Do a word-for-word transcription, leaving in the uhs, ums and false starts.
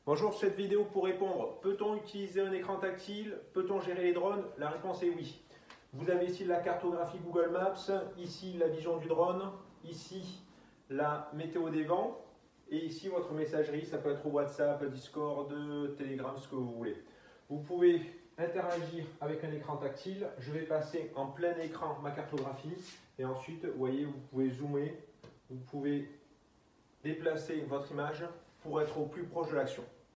Bonjour, cette vidéo pour répondre, peut-on utiliser un écran tactile? Peut-on gérer les drones? La réponse est oui. Vous avez ici la cartographie Google Maps, ici la vision du drone, ici la météo des vents et ici votre messagerie, ça peut être WhatsApp, Discord, Telegram, ce que vous voulez. Vous pouvez interagir avec un écran tactile. Je vais passer en plein écran ma cartographie et ensuite, vous voyez, vous pouvez zoomer, vous pouvez déplacer votre image pour être au plus proche de l'action.